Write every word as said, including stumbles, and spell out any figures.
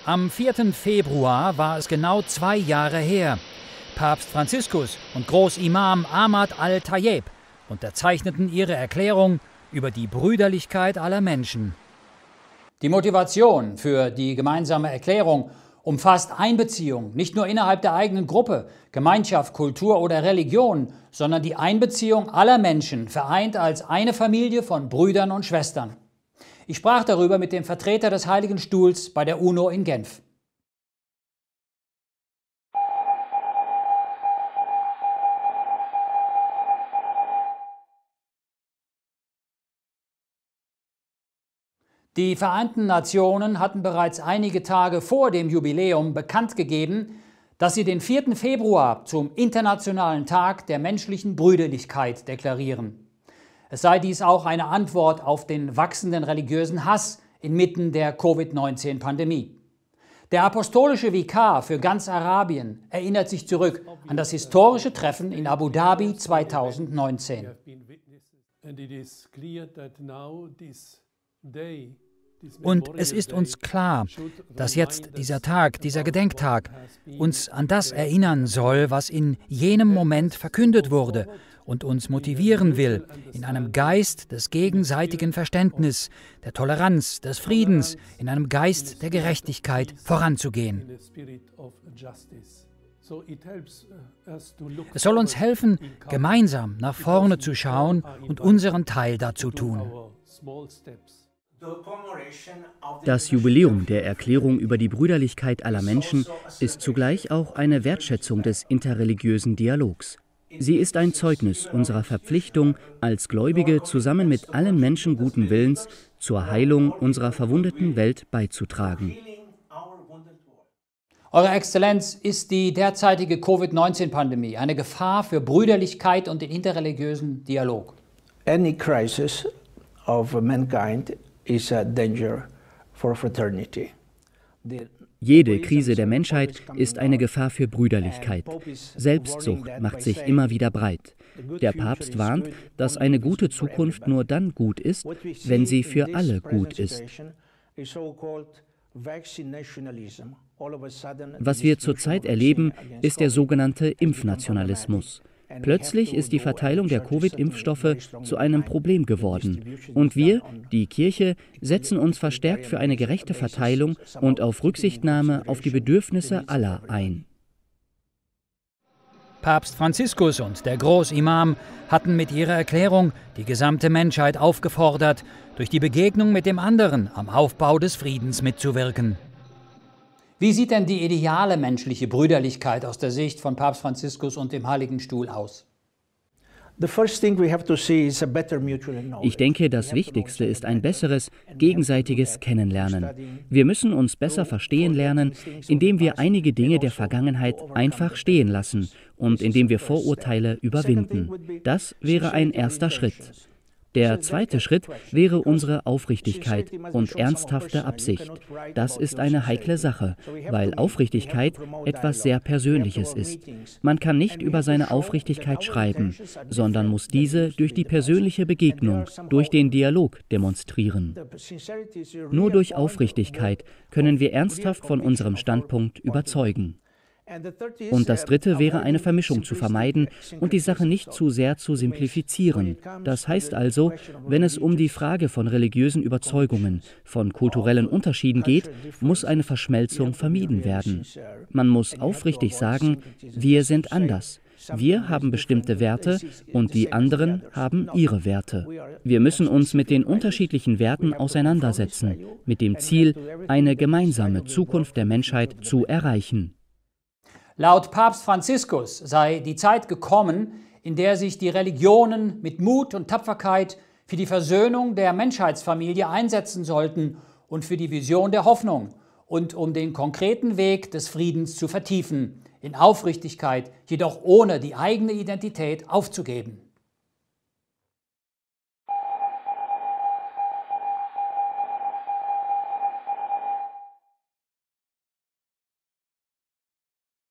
Am vierten Februar war es genau zwei Jahre her. Papst Franziskus und Großimam Ahmad al-Tayeb unterzeichneten ihre Erklärung über die Brüderlichkeit aller Menschen. Die Motivation für die gemeinsame Erklärung umfasst Einbeziehung, nicht nur innerhalb der eigenen Gruppe, Gemeinschaft, Kultur oder Religion, sondern die Einbeziehung aller Menschen, vereint als eine Familie von Brüdern und Schwestern. Ich sprach darüber mit dem Vertreter des Heiligen Stuhls bei der UNO in Genf. Die Vereinten Nationen hatten bereits einige Tage vor dem Jubiläum bekannt gegeben, dass sie den vierten Februar zum Internationalen Tag der menschlichen Brüderlichkeit deklarieren. Es sei dies auch eine Antwort auf den wachsenden religiösen Hass inmitten der Covid neunzehn Pandemie. Der apostolische Vikar für ganz Arabien erinnert sich zurück an das historische Treffen in Abu Dhabi zweitausendneunzehn. Und es ist uns klar, dass jetzt dieser Tag, dieser Gedenktag, uns an das erinnern soll, was in jenem Moment verkündet wurde und uns motivieren will, in einem Geist des gegenseitigen Verständnisses, der Toleranz, des Friedens, in einem Geist der Gerechtigkeit voranzugehen. Es soll uns helfen, gemeinsam nach vorne zu schauen und unseren Teil dazu tun. Das Jubiläum der Erklärung über die Brüderlichkeit aller Menschen ist zugleich auch eine Wertschätzung des interreligiösen Dialogs. Sie ist ein Zeugnis unserer Verpflichtung, als Gläubige zusammen mit allen Menschen guten Willens zur Heilung unserer verwundeten Welt beizutragen. Eure Exzellenz, ist die derzeitige Covid neunzehn Pandemie eine Gefahr für Brüderlichkeit und den interreligiösen Dialog? Any crisis of mankind is a danger for fraternity. Jede Krise der Menschheit ist eine Gefahr für Brüderlichkeit. Selbstsucht macht sich immer wieder breit. Der Papst warnt, dass eine gute Zukunft nur dann gut ist, wenn sie für alle gut ist. Was wir zurzeit erleben, ist der sogenannte Impfnationalismus. Plötzlich ist die Verteilung der Covid-Impfstoffe zu einem Problem geworden. Und wir, die Kirche, setzen uns verstärkt für eine gerechte Verteilung und auf Rücksichtnahme auf die Bedürfnisse aller ein. Papst Franziskus und der Großimam hatten mit ihrer Erklärung die gesamte Menschheit aufgefordert, durch die Begegnung mit dem anderen am Aufbau des Friedens mitzuwirken. Wie sieht denn die ideale menschliche Brüderlichkeit aus der Sicht von Papst Franziskus und dem Heiligen Stuhl aus? Ich denke, das Wichtigste ist ein besseres, gegenseitiges Kennenlernen. Wir müssen uns besser verstehen lernen, indem wir einige Dinge der Vergangenheit einfach stehen lassen und indem wir Vorurteile überwinden. Das wäre ein erster Schritt. Der zweite Schritt wäre unsere Aufrichtigkeit und ernsthafte Absicht. Das ist eine heikle Sache, weil Aufrichtigkeit etwas sehr Persönliches ist. Man kann nicht über seine Aufrichtigkeit schreiben, sondern muss diese durch die persönliche Begegnung, durch den Dialog demonstrieren. Nur durch Aufrichtigkeit können wir ernsthaft von unserem Standpunkt überzeugen. Und das Dritte wäre, eine Vermischung zu vermeiden und die Sache nicht zu sehr zu simplifizieren. Das heißt also, wenn es um die Frage von religiösen Überzeugungen, von kulturellen Unterschieden geht, muss eine Verschmelzung vermieden werden. Man muss aufrichtig sagen, wir sind anders. Wir haben bestimmte Werte und die anderen haben ihre Werte. Wir müssen uns mit den unterschiedlichen Werten auseinandersetzen, mit dem Ziel, eine gemeinsame Zukunft der Menschheit zu erreichen. Laut Papst Franziskus sei die Zeit gekommen, in der sich die Religionen mit Mut und Tapferkeit für die Versöhnung der Menschheitsfamilie einsetzen sollten und für die Vision der Hoffnung und um den konkreten Weg des Friedens zu vertiefen, in Aufrichtigkeit, jedoch ohne die eigene Identität aufzugeben.